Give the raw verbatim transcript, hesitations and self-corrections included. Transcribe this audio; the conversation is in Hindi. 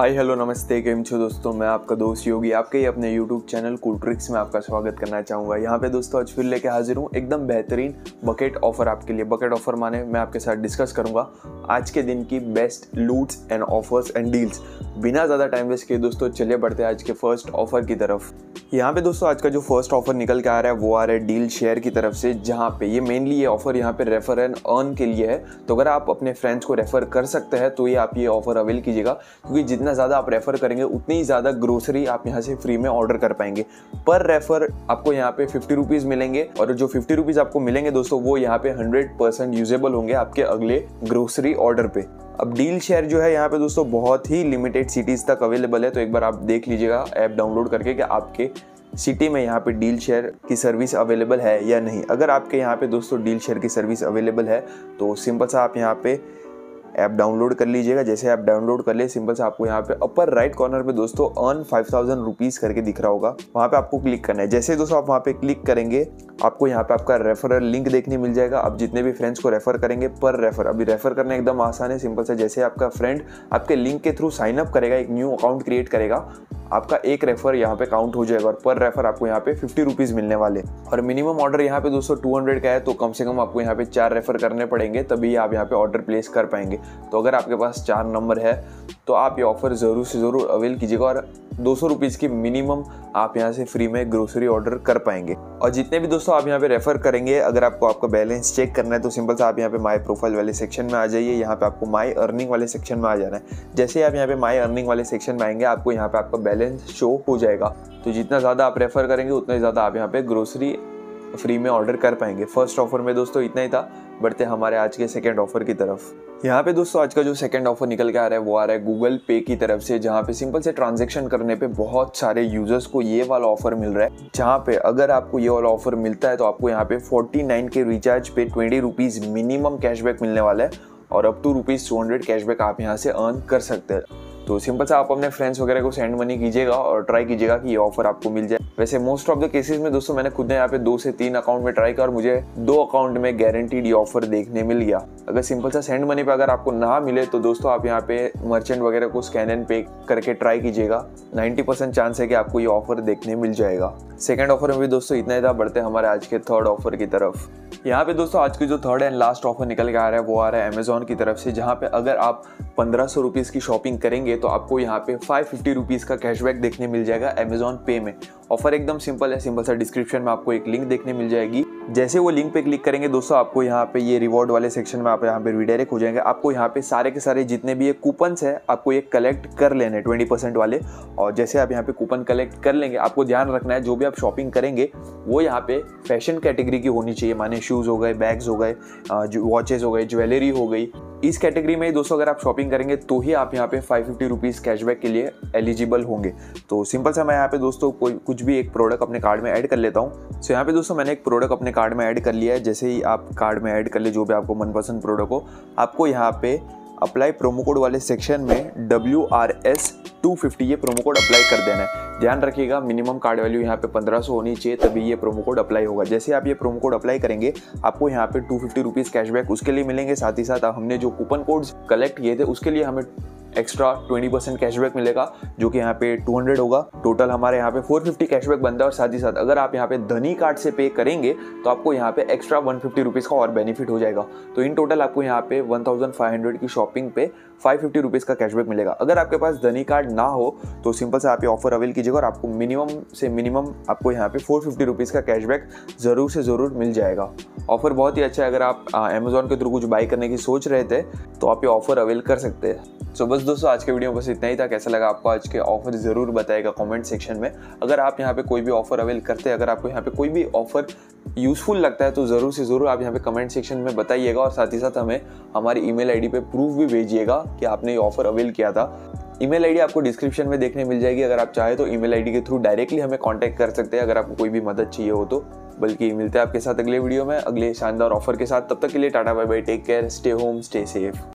हाय हेलो नमस्ते, केम छो दोस्तों। मैं आपका दोस्त योगी आपके ही अपने यूट्यूब चैनल कूल ट्रिक्स में आपका स्वागत करना चाहूँगा। यहाँ पे दोस्तों आज फिर लेके हाजिर हूँ एकदम बेहतरीन बकेट ऑफर आपके लिए। बकेट ऑफर माने मैं आपके साथ डिस्कस करूँगा आज के दिन की best loots and offers and deals. बिना ज़्यादा टाइम वेस्ट किए दोस्तों चलिए बढ़ते हैं आज के फर्स्ट ऑफर की तरफ। यहाँ पे दोस्तों आज का जो फर्स्ट ऑफर निकल के आ रहा है वो आ रहा है डील शेयर की तरफ से, जहाँ पे ये मेनली ये ऑफर यहाँ पे रेफर एंड अर्न के लिए है। तो अगर आप अपने फ्रेंड्स को रेफर कर सकते हैं तो ये आप ये ऑफर अवेल कीजिएगा, क्योंकि जितना ज़्यादा आप रेफर करेंगे उतनी ही ज़्यादा ग्रोसरी आप यहाँ से फ्री में ऑर्डर कर पाएंगे। पर रेफर आपको यहाँ पे फिफ्टी रुपीज़ मिलेंगे और जो फिफ्टी रुपीज़ आपको मिलेंगे दोस्तों वो यहाँ पे हंड्रेड परसेंट यूजेबल होंगे आपके अगले ग्रोसरी ऑर्डर पे। अब डील शेयर जो है यहाँ पे दोस्तों बहुत ही लिमिटेड सिटीज़ तक अवेलेबल है, तो एक बार आप देख लीजिएगा ऐप डाउनलोड करके कि आपके सिटी में यहाँ पे डील शेयर की सर्विस अवेलेबल है या नहीं। अगर आपके यहाँ पे दोस्तों डील शेयर की सर्विस अवेलेबल है तो सिंपल सा आप यहाँ पे ऐप डाउनलोड कर लीजिएगा। जैसे आप डाउनलोड कर ले सिंपल से आपको यहाँ पे अपर राइट कॉर्नर पे दोस्तों अर्न फाइव थाउजेंड रुपीज़ करके दिख रहा होगा, वहाँ पे आपको क्लिक करना है। जैसे दोस्तों आप वहाँ पे क्लिक करेंगे आपको यहाँ पे आपका रेफरल लिंक देखने मिल जाएगा। आप जितने भी फ्रेंड्स को रेफर करेंगे पर रेफर, अभी रेफर करना एकदम आसान है, सिंपल से जैसे आपका फ्रेंड आपके लिंक के थ्रू साइन अप करेगा, एक न्यू अकाउंट क्रिएट करेगा, आपका एक रेफर यहाँ पे काउंट हो जाएगा और पर रेफर आपको यहाँ पे फिफ्टी रुपीज़ मिलने वाले। और मिनिमम ऑर्डर यहाँ पे दोस्तों टू हंड्रेड का है, तो कम से कम आपको यहाँ पे चार रेफर करने पड़ेंगे तभी आप यहाँ पे ऑर्डर प्लेस कर पाएंगे। तो अगर आपके पास चार नंबर है तो आप ये ऑफर ज़रूर से ज़रूर अवेल कीजिएगा और दो सौ रुपीज़ की मिनिमम आप यहाँ से फ्री में ग्रोसरी ऑर्डर कर पाएंगे। और जितने भी दोस्तों आप यहाँ पे रेफर करेंगे, अगर आपको आपका बैलेंस चेक करना है तो सिंपल से आप यहाँ पे माय प्रोफाइल वाले सेक्शन में आ जाइए। यहाँ पे आपको माय अर्निंग वाले सेक्शन में आ जाना है। जैसे ही आप यहाँ पे माय अर्निंग वाले सेक्शन में आएंगे आपको यहाँ पे आपका बैलेंस शो हो जाएगा। तो जितना ज़्यादा आप रेफर करेंगे उतना ही ज़्यादा आप यहाँ पे ग्रोसरी फ्री में ऑर्डर कर पाएंगे। फर्स्ट ऑफर में दोस्तों इतना ही था। बढ़ते हमारे आज के सेकंड ऑफर की तरफ। यहाँ पे दोस्तों आज का जो सेकंड ऑफर निकल के आ रहा है वो आ रहा है गूगल पे की तरफ से, जहाँ पे सिंपल से ट्रांजैक्शन करने पे बहुत सारे यूजर्स को ये वाला ऑफर मिल रहा है। जहाँ पे अगर आपको ये वाला ऑफर मिलता है तो आपको यहाँ पे फोर्टी नाइन के रिचार्ज पे ट्वेंटी रुपीज़ मिनिमम कैशबैक मिलने वाला है और up to rupees two hundred cashback आप यहाँ से अर्न कर सकते हैं। तो सिंपल से आप अपने फ्रेंड्स वगैरह को सेंड मनी कीजिएगा और ट्राई कीजिएगा कि ये ऑफर आपको मिल जाए। वैसे मोस्ट ऑफ द केसेस में दोस्तों मैंने खुद ने यहाँ पे दो से तीन अकाउंट में ट्राई किया और मुझे दो अकाउंट में गारंटीड ये ऑफर देखने मिल गया। अगर सिंपल सा सेंड मनी पे अगर आपको ना मिले तो दोस्तों आप यहाँ पे मर्चेंट वगैरह को स्कैन एंड पे करके ट्राई कीजिएगा। नाइन्टी परसेंट चांस है कि आपको ये ऑफर देखने मिल जाएगा। सेकंड ऑफर में भी दोस्तों इतना ही था। बढ़ते हमारे आज के थर्ड ऑफर की तरफ। यहाँ पे दोस्तों आज की जो थर्ड एंड लास्ट ऑफर निकल के आ रहा है वो आ रहा है अमेजोन की तरफ से, जहाँ पे अगर आप पंद्रह सौ रुपीज़ की शॉपिंग करेंगे तो आपको यहाँ पे फाइव फिफ्टी रुपीज़ का कैशबैक देखने मिल जाएगा अमेजोन पे में। ऑफर एकदम सिंपल है, सिंपल सा डिस्क्रिप्शन में आपको एक लिंक देखने मिल जाएगी। जैसे वो लिंक पे क्लिक करेंगे दोस्तों आपको यहाँ पे ये रिवॉर्ड वाले सेक्शन में आप यहाँ पे रिडायरेक्ट हो जाएंगे। आपको यहाँ पे सारे के सारे जितने भी ये कूपन्स है आपको ये कलेक्ट कर लेने ट्वेंटी परसेंट वाले। और जैसे आप यहाँ पे कूपन कलेक्ट कर लेंगे आपको ध्यान रखना है जो भी आप शॉपिंग करेंगे वो यहाँ पे फैशन कैटेगरी की होनी चाहिए, माने शूज़ हो गए, बैग्स हो गए, वॉचेज हो गए, ज्वेलरी हो गई। इस कैटेगरी में ही दोस्तों अगर आप शॉपिंग करेंगे तो ही आप यहाँ पे फाइव फिफ्टी रुपीज़ कैशबैक के लिए एलिजिबल होंगे। तो सिंपल सा मैं यहाँ पे दोस्तों कोई कुछ भी एक प्रोडक्ट अपने कार्ड में ऐड कर लेता हूँ। सो यहाँ पे दोस्तों मैंने एक प्रोडक्ट अपने कार्ड में ऐड कर लिया है। जैसे ही आप कार्ड में ऐड कर ले जो भी आपको मनपसंद प्रोडक्ट हो, आपको यहाँ पे अप्लाई प्रोमो कोड वाले सेक्शन में W R S two fifty ये प्रोमो कोड अप्लाई कर देना है। ध्यान रखिएगा मिनिमम कार्ड वैल्यू यहाँ पे पंद्रह सौ होनी चाहिए तभी ये प्रोमो कोड अप्लाई होगा। जैसे आप ये प्रोमो कोड अप्लाई करेंगे आपको यहाँ पे टू फिफ्टी रुपीज़ कैशबैक उसके लिए मिलेंगे। साथ ही साथ हमने जो कूपन कोड्स कलेक्ट किए थे उसके लिए हमें एक्स्ट्रा ट्वेंटी परसेंट कैशबैक मिलेगा, जो कि यहाँ पे टू हंड्रेड होगा। टोटल हमारे यहाँ पे फोर फिफ्टी कैशबैक बनता है। और साथ ही साथ अगर आप यहाँ पे धनी कार्ड से पे करेंगे तो आपको यहाँ पे एक्स्ट्रा वन फिफ्टी रुपीज़ का और बेनिफिट हो जाएगा। तो इन टोटल आपको यहाँ पे वन थाउजेंड फाइव हंड्रेड की शॉपिंग पे फाइव फिफ्टी रुपीज़ का कैशबैक मिलेगा। अगर आपके पास धनी कार्ड ना हो तो सिंपल से आप ये ऑफर अवेल कीजिएगा और आपको मिनिमम से मिनिमम आपको यहाँ पे फोर फिफ्टी रुपीज़ का कैशबैक ज़रूर से ज़रूर मिल जाएगा। ऑफर बहुत ही अच्छा है। अगर आप अमेजोन के थ्रू कुछ बाई करने की सोच रहे थे तो आप ये ऑफर अवेल कर सकते हैं। सो बस दोस्तों आज के वीडियो में बस इतना ही था। कैसा लगा आपको आज के ऑफर ज़रूर बताएगा कमेंट सेक्शन में। अगर आप यहाँ पे कोई भी ऑफर अवेल करते हैं, अगर आपको यहाँ पे कोई भी ऑफर यूज़फुल लगता है तो ज़रूर से ज़रूर आप यहाँ पे कमेंट सेक्शन में बताइएगा। और साथ ही साथ हमें हमारी ईमेल आईडी पे प्रूफ भी भेजिएगा कि आपने ये ऑफर अवेल किया था। ईमेल आईडी आपको डिस्क्रिप्शन में देखने मिल जाएगी। अगर आप चाहे तो ईमेल आईडी के थ्रू डायरेक्टली हमें कांटेक्ट कर सकते हैं अगर आपको कोई भी मदद चाहिए हो तो। बल्कि मिलते हैं आपके साथ अगले वीडियो में अगले शानदार ऑफर के साथ। तब तक के लिए tata bye bye, take care, stay home, stay safe.